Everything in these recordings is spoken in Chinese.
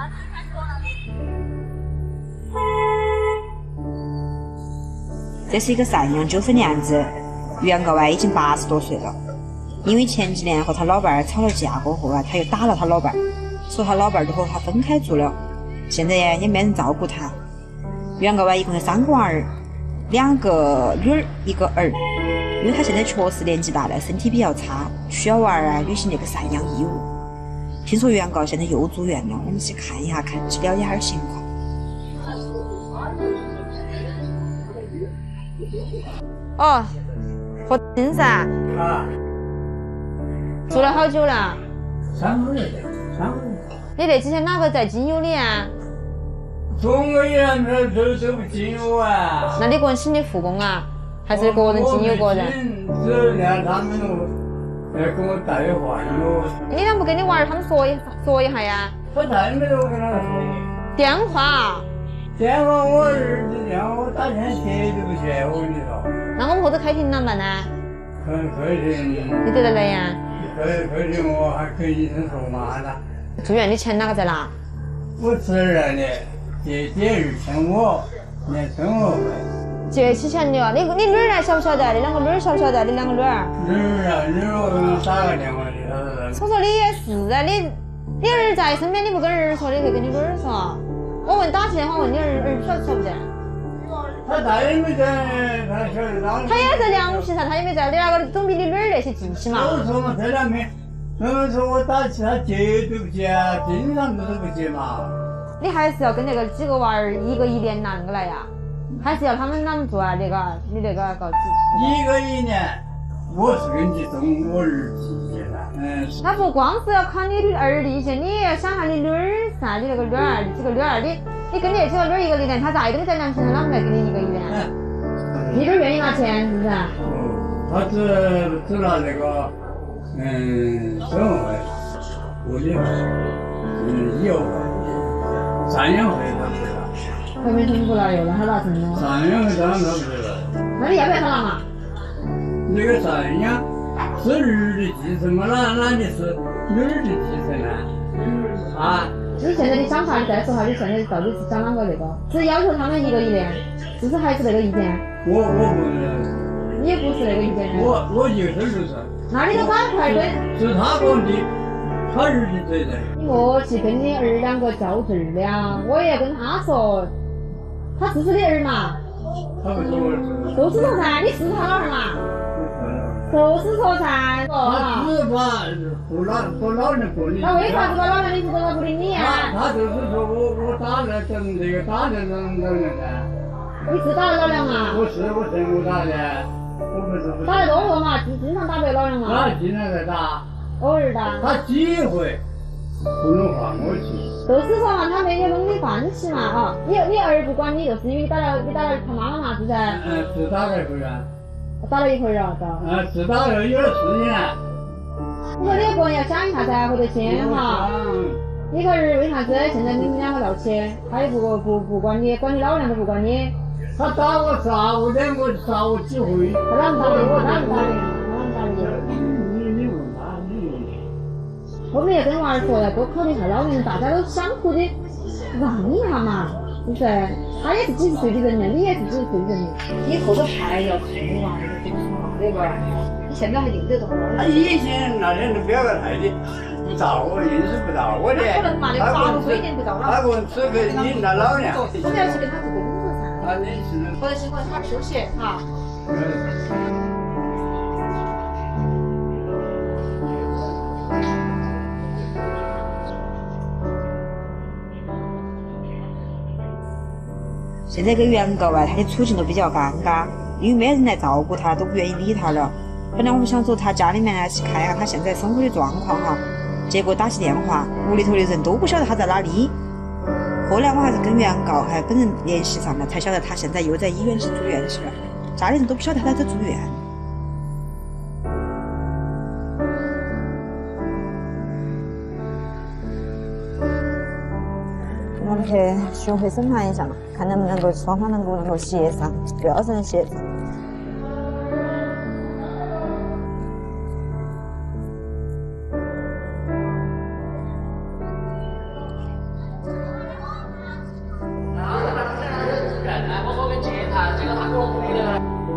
这是一个赡养纠纷的案子，原告已经80多岁了。因为前几年和他老伴儿吵了架过后他又打了他老伴儿，说他老伴儿都和他分开住了，现在也没人照顾他。原告一共有3个娃儿，2个女儿1个儿。因为他现在确实年纪大了，身体比较差，需要娃儿履行那个赡养义务。听说原告现在又住院了，我们去看一下，了解下情况。 哦，何金噻。啊。住了好久了 ？3个月。 你那几天哪个在经由你啊？ 中个月都不经由啊。 那你个人请的护工啊？还是个人经由个人？ 只让他们给我带话哟。 你啷不跟你娃儿他们说一下呀？ 我太没有跟他说。 电话？ 电话我儿子电话我打电接都不接，我跟你说。 那我们或者开庭啷办呢？ 开庭。 你得来呀？ 开庭我还跟医生说嘛的。 住院的钱哪个在拿？ 我自然的，节日欠我连生活费。 节气钱的啊！你女儿晓不晓得？你2个女儿晓不晓得？你2个女儿？ 女儿我给他打个电话的，他说你也是啊，你儿在身边，你不跟儿说，你可以跟你女儿说。我打起电话问你儿晓不得？ 他也没在，他晓得他也在凉皮上，他也没在。你2个总比你女儿那些进去嘛。 我说嘛，这2天，说我打起他接都不接啊，经常都不接嘛。 你还是要跟那个几个娃儿1个1年拿那个来呀？还是要他们啷么做啊？你那个搞 1个1年，我是跟你送我儿子去的。 那不光是要考你的儿的意见，你也要想下你女儿噻，你那个女儿几个女儿，你跟你那几个女儿1个1年，他再跟你在良心上啷么来给你1个1年？你都愿意拿钱是不是？ 他只拿那个生活费、物理费、医药费、赡养费他不拿。 后面他们不拿哟，那他拿什么？ 赡养费当然他不得了。 那你要不要他拿嘛？ 那个赡养是儿的继承嘛？哪里是女儿的继承呢？啊？ 你现在的想法，你再说下，你现在到底是想啷个那个？是要求他们1个1年，是不是还是那个意见？ 我不， 你也不是那个意见的。 我就是。 那你就赶快跟。 是他讲的，他儿的责任。 我去跟你儿2个较真的啊！我也跟他说，他是不是你儿嘛？ 他不是我儿子。 就是说噻，你是他老汉嘛？就是说噻。 他只把不老人过你。 那为啥不把老人的事他不理你啊？ 他就是说我打了整这个打了整噻。 你是打了老梁嘛？ 我真不打的，我不是。 打得多了嘛？经常打别老梁嘛？ 他经常在打。 偶尔打。 他几回不能换我去。 就是说嘛，他没给弄你放弃嘛啊！你儿不管你，就是因为你打了他妈妈嘛，是不是？ 是打了一会儿啊。 打了一会儿啊， 是打了有点时间。 我说你个人要想一下噻，回头去哈。你个儿为啥子现在你们2个闹起？他也不管你，管你老娘都不管你。 他打我15天，我15几回。 他啷么打的？ 你问他， 我们也跟娃儿说要多考虑一下老人，大家都相互的让一下嘛，是不是？他也是几十岁的人了，你也是几十岁的人了，你后头还要看你娃儿的情况，对吧？你现在还用得着？ 他以前那天都表个态的，不到，我硬是不到，我的。 不能嘛，那个法律规定不到了。 他问只给你那老娘。 我们要去跟他做工作噻。 啊，你是。 或者情况好好休息哈。 现在跟原告他的处境都比较尴尬，因为没人来照顾他，都不愿意理他了。本来我们想走他家里面去看一下他现在生活的状况哈，结果打起电话，屋里头的人都不晓得他在哪里。后来我还是跟原告本人联系上了，才晓得他现在又在医院去住院去了，家里人都不晓得他在住院。 我们去巡回审判一下嘛，看能不能够双方能够协商，主要是能协商。 看这个他给我鼓励的。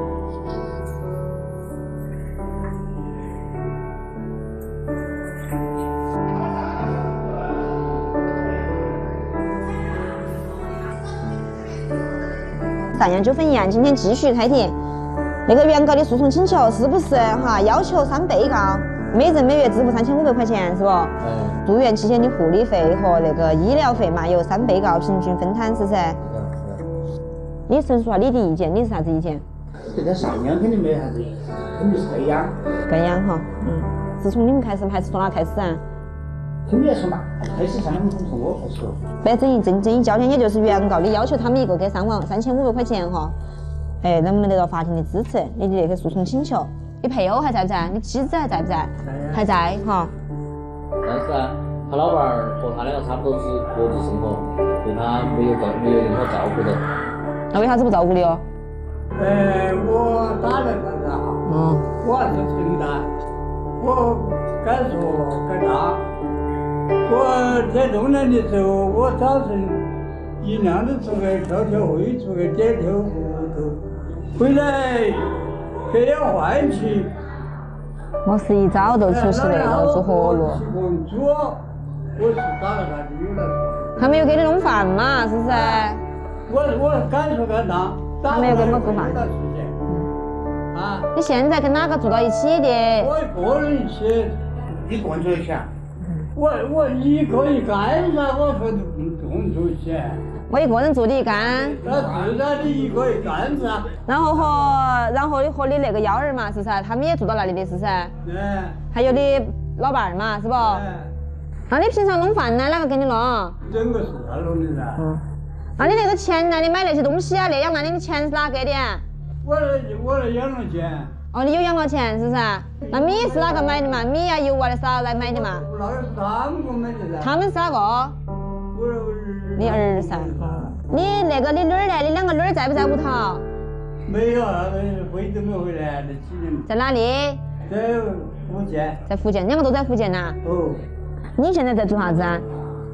赡养纠纷一案今天继续开庭。那个原告的诉讼请求是不是哈？要求3被告每人每月支付3500块钱，是不？住院期间的护理费和那个医疗费嘛，由3被告平均分摊，是不是？你陈述下你的意见，你是啥子意见？ 这个赡养肯定没啥子，肯定是盖养。 盖养哈，是从你们开始还是从哪开始啊？ 肯定要从哪开始？赡养从我开始。 不要争议焦点，也就是原告的要求他们一个给3500块钱哈。哎，能不能得到法庭的支持？你的那个诉讼请求，你配偶还在不在？你妻子还在不在？还在哈。 但是啊，他老伴儿和他两个差不多是各自生活，对他没有任何照顾的。 那为啥子不照顾你哦？ 我打了他哈，我还是承担，我该说该打。我在动人的时候，我早晨尽量的出去跳会，出去点头糊涂，回来给点饭吃。 我是一早就出去那个做活路。 我是打了他女了。 他没有给你弄饭嘛，是不是？ 我该说该当。 他没有给我们做饭。 啊！ 你现在跟哪个住到一起的？ 我一个人一起。 一个人住一起啊？ 我一个一干噻，我说不住一起。 我一个人住的一干。 那自然你一个一干噻。 然后和你那个幺儿嘛，是不是？他们也住到那里的，是不是？还有你老伴儿嘛，是不？那你平常弄饭呢？哪个给你弄？ 整个是他弄的噻。 那你那个钱呢？你买那些东西啊，那养老的钱是哪给的？ 我的养老钱。 哦，你有养老钱是不是？那米是哪个买的嘛？米啊、油啊的啥来买的嘛？ 那是他们给我买的噻。 他们是哪个？你儿噻。你那个你女儿呢？你两个女儿在不在屋头？ 没有，回都没回来，那几年。 在哪里？ 在福建。 在福建，两个都在福建呐。 哦。 你现在在做啥子啊？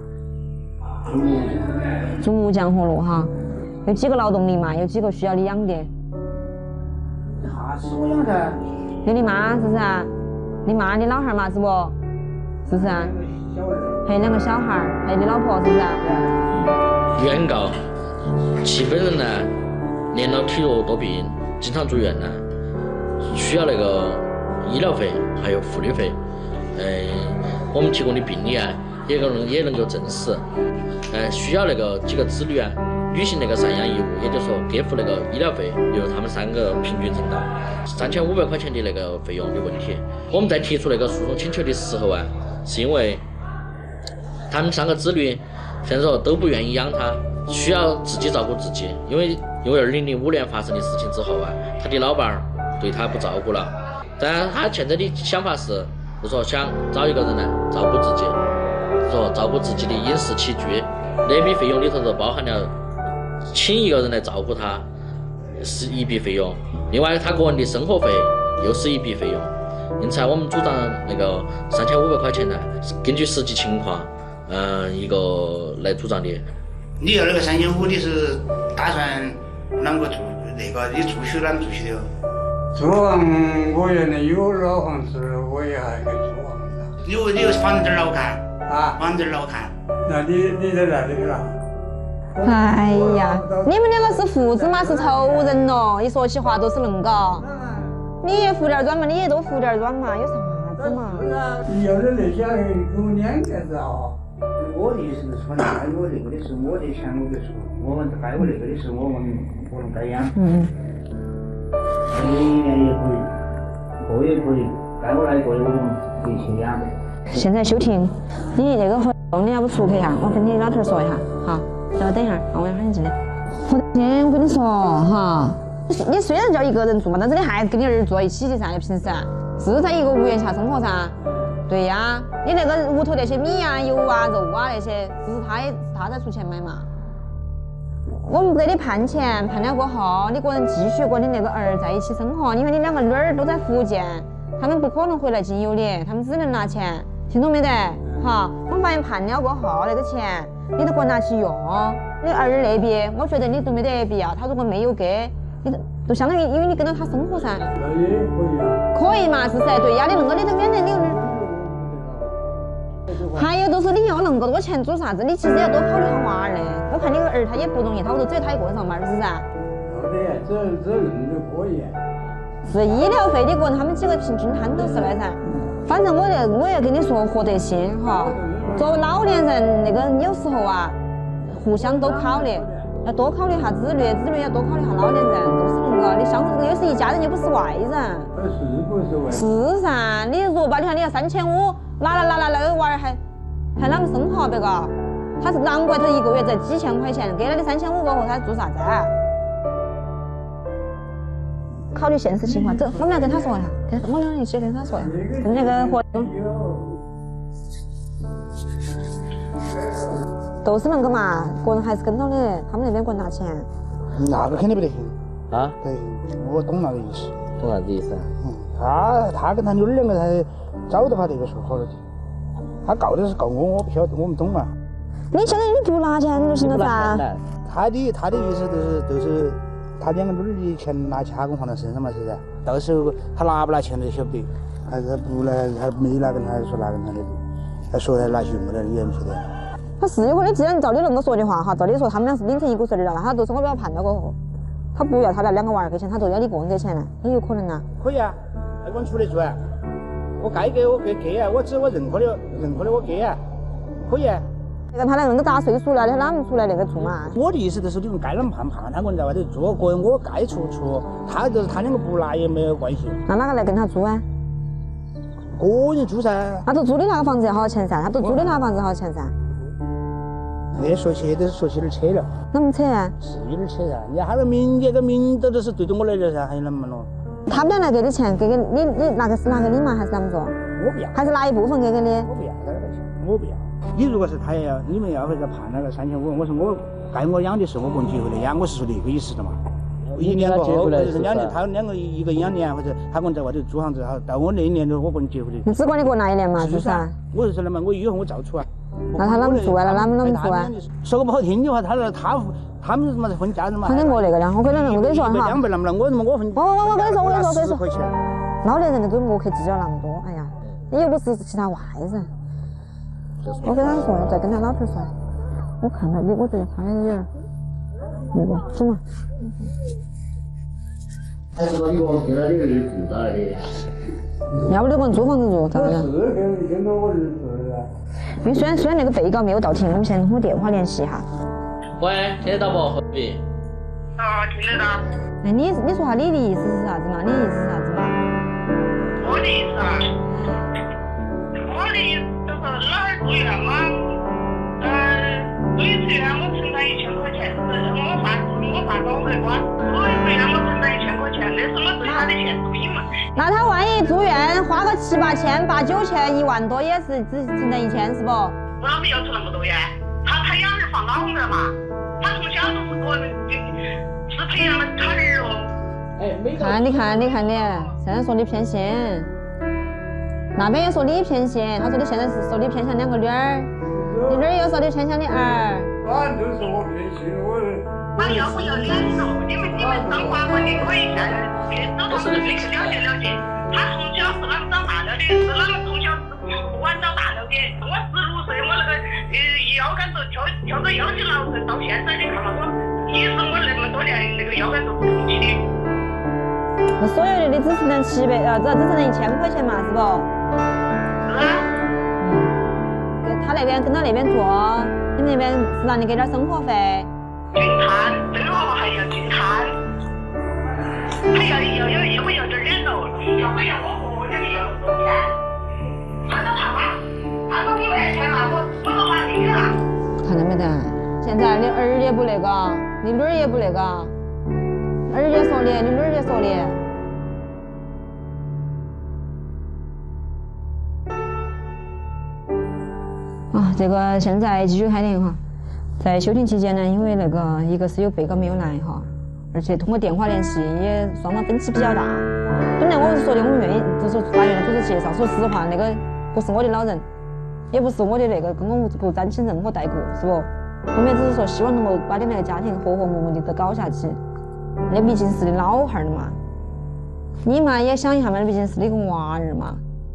做木匠活路哈。有几个劳动力嘛？有几个需要你养的？ 他是我养的。 有你妈是不是啊？你妈、你老汉儿嘛是不？是不是啊？还有2个小孩儿，还有你老婆是不是啊？ 原告其本人呢，年老体弱多病，经常住院呢，需要那个医疗费还有护理费。我们提供的病历啊，也能够证实。需要那个几个子女啊，履行那个赡养义务，也就是说给付那个医疗费由他们3个平均承担3500块钱的那个费用的问题。我们在提出那个诉讼请求的时候啊，是因为他们3个子女现在说都不愿意养他，需要自己照顾自己。因为2005年发生的事情之后啊，他的老伴儿对他不照顾了。当然他现在的想法是，就说想找一个人来照顾自己，说照顾自己的饮食起居。那笔费用里头就包含了请一个人来照顾他是一笔费用，另外他个人的生活费又是一笔费用。因此我们主张那个3500块钱呢，是根据实际情况一个来主张的。 你要那个3500，你是打算啷个住？那个你住宿啷个住起的？ 住房我原来有老房子，我也还给租房子。 你有房子在哪儿看？ 啊， 房子在哪儿看？ 那你在哪里了？ 哎呀，你们2个是父子嘛，是仇人咯！一说起话都是恁个。你也服点软嘛，你也都服点软嘛，有啥子嘛？ 要的那些给我2个子啊！ 我的意思是说，该我那个的是我的钱，我就说，我们该我那个的是我们该养。1年也可以，过也可以，该我来过的我们可以去养。 现在休庭，你那个合同你要不出去一下，我跟你老头说一下，好，等我等一下，我要喊你进来。何天，我跟你说哈，你虽然叫一个人住嘛，但是你还是跟你儿子住在一起的噻，平时是在一个屋檐下生活噻。对呀，你那个屋头那些米啊、油啊、肉啊那些，是他在出钱买嘛。我们不给你判钱，判了过后，你个人继续跟你那个儿在一起生活，因为你2个女儿都在福建，他们不可能回来经有你，他们只能拿钱。听懂没得？好，我们法院判了过后，那个钱你都给我拿去用。你儿那边，我觉得你都没得必要。他如果没有给，你都相当于因为你跟着他生活噻。 那也可以啊。 可以嘛，是噻？对呀，你恁个你都免得你。还有就是你要恁个多钱做啥子？你其实要多考虑下娃儿的。我看你个儿他也不容易，他屋头只有他一个人上班，是不是啊？ 对，这恁就可以。 是医疗费，你个人他们几个平均摊都是那噻。反正我也跟你说，活得心哈。作为老年人，那个有时候啊，互相都考虑，要多考虑下子女，子女要多考虑下老年人，都是恁个。你相互又是一家人，又不是外人。 是不是外人？ 是噻，你如果把你看你要3500，那个娃儿还啷么生活别个？他是难怪他一个月才几千块钱，给了你3500过后他做啥子？考虑现实情况，这我们来跟他说一下，我们俩一起跟他说一下，跟那个活动都是恁个嘛，个人还是跟到的，他们那边给我拿钱。 那个肯定不得行啊！ 对，我懂那个意思。 懂啥子意思啊？他跟他女儿两个才早都把这个说好了的，他告的是告我，我不晓得，我们懂嘛。 你相当于你不拿钱就行了噻。 他的意思就是他两个女儿的钱拿去他公放到身上嘛，是不是？到时候他拿不拿钱都晓不得，还是不拿，还没拿跟他说拿跟他的，他说他拿去用的，你也不晓得。 他是有可能，既然照你恁个说的话哈，照理说他们俩是领成一股绳的了，他都是我不要判了过后，他不要他那2个娃儿给钱，他就要你个人给钱了，也有可能啊。 可以啊，那我出来做啊，我该给我给啊，我只我认可的我给啊，可以啊。 那个他那个大岁数了，他哪么出来那个做嘛？ 我的意思就是你们该啷么判他个人在外头做，个人我该出，他就是他两个不拿也没有关系。 那哪个来跟他租啊？ 个人租噻。 他都租的那个房子要好钱噻，他都租的那个房子好钱噻。 那说起都是说起点扯了。 啷么扯啊？ 是有点扯噻，人家他的名节跟名都是对着我来的噻，还有啷么咯？ 他们俩来给你钱，给你那个是拿给你嘛，还是啷么做？ 我不要。 还是拿一部分给你？ 我不要这个钱，我不要。你如果是他也要，你们要回来判那个3500，我说我该我养的是我个人接回来养，我是说那个意思的嘛。1年过后，或者是2年，他两个一个养年，或者他个人在外头租房子，好到我那1年都我个人接回来。 你只管你给我拿1年嘛，是不是？ 我就说那么，我以后我照出啊。 那他啷么做啊？那啷么做啊？ 说个不好听的话，他们什么分家人嘛？ 肯定没那个的，我跟你说哈。 200那么了，我分。 我跟你说 10块钱。 老年人的都莫去计较那么多，哎呀，你又不是其他外人。我跟他说，再跟他老头说，我看到你，我觉得他有点那个，走嘛。 还是说你我给了你儿住到那里？ 要不你给我租房子住，咋个？ 是跟着我儿子的。 因为虽然那个被告没有到庭，我们先通过电话联系一下。 喂，听得到不？何必？ 听得到。 哎，你说下你的意思是啥子嘛？你的意思是啥子嘛？ 我的意思啊，我的意思就是老儿住院嘛，住一次院我承担1000块钱，我爸搞没关，住一次院我承担1000块钱，那是我对他的欠亏嘛。 那他万一住院花个7、8千、8、9千、1万多，也是只承担1000是不？ 我哪里要出那么多呀？他养儿防老的嘛，他从小都是个人是培养了他儿哦。 你看你，现在说你偏心，那边也说你偏心，他说你现在是说你偏向2个女儿，你女儿又说你偏向你儿。 反正是我偏心， 他要不要脸喽？你们当法官的可以下来，走他们这边去了解。他从小是啷么长大了的？是啷么从小是不管长大了的？我16岁，我那个腰杆子跳个腰肌劳损，到现在你看嘛，我也是我那么多年那个腰杆子不通气。 那所有的你只承担700，只承担1000块钱嘛，是不？ 是啊。 他那边跟他那边做，你们那边是让你给点生活费。 均摊，这个还要均摊，还要点脸喽，要不要我这里要多钱？他都看嘛，他说我没钱嘛，我都把你了。 看到没得？现在你儿也不那个，你女儿也不那个，儿也说的，你女儿也说的。这个现在继续开庭哈。在休庭期间呢，因为那个一个是有被告没有来哈，而且通过电话联系也双方分歧比较大。本来我是说的我们愿意，就是法院的组织介绍，说实话那个不是我的老人， 也不是我的那个跟我不沾起任何代沟，是不？我们也只是说希望能够把你那个家庭和和睦睦的搞下去。那毕竟是你老汉儿的嘛，你嘛也想一下嘛，那毕竟是你个娃儿嘛，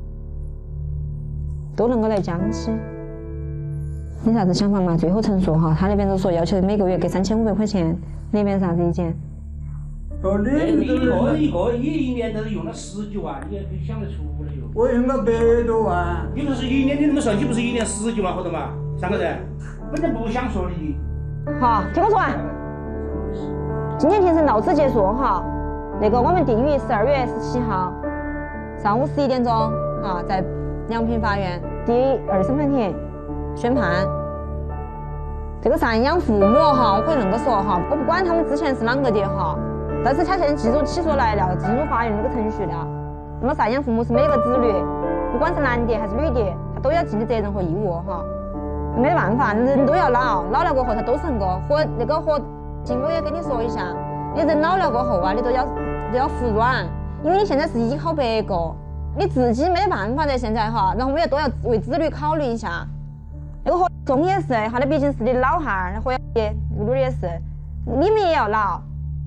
都能够来讲起。你啥子想法嘛？最后陈述哈，他那边就说要求每个月给3500块钱，那边啥子意见？ 哦，你一年都用了10几万，你也可以想得出的哟。我用了100多万。你不是一年，你那么算，你不是一年10几万好多嘛？3个人，本来不想说的你。 好，听我说完。今天庭审到此结束哈。那个我们定于12月17号上午11点钟啊，在梁平法院第2审判庭宣判。这个赡养父母哈，我可以那么说哈，我不管他们之前是啷个的哈，但是他现在既然起诉来了，进入法院这个程序了，那么赡养父母是每个子女，不管是男的还是女的，他都要尽的责任和义务哈。没得办法，人都要老了过后，他都是那个和亲，我也跟你说一下，你人老了过后啊，你都要服软，因为你现在是依靠别个，你自己没得办法的现在哈，然后我们也都要为子女考虑一下。那个何忠也是，他的毕竟是你的老汉儿，何吴女也是，你们也要老。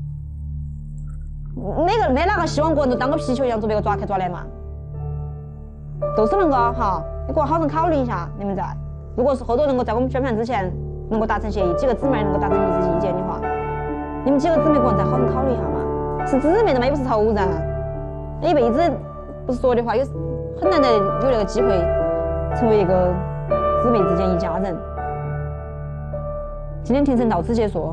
没哪个希望个人都当个皮球一样，做别个抓去抓来嘛，都是能够哈，你给我好生考虑一下，你们在。如果是后头能够在我们宣判之前能够达成协议，几个姊妹能够达成一致意见的话，你们几个姊妹个人再好生考虑一下嘛。是姊妹的嘛，又不是仇人，一辈子不是说的话，有很难得有那个机会成为一个姊妹之间一家人。今天庭审到此结束。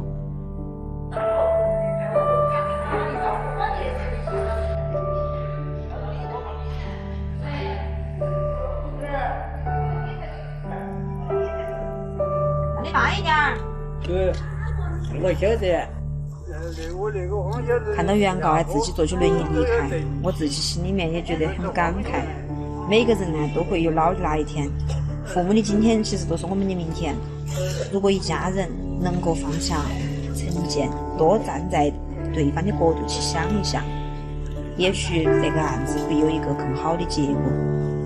你慢一点儿。 对，我晓得。 看到原告自己坐起轮椅离开，我自己心里面也觉得很感慨。每个人呢都会有老的那一天，父母的今天其实都是我们的明天。如果一家人能够放下成见，多站在对方的角度去想一想，也许这个案子会有一个更好的结果。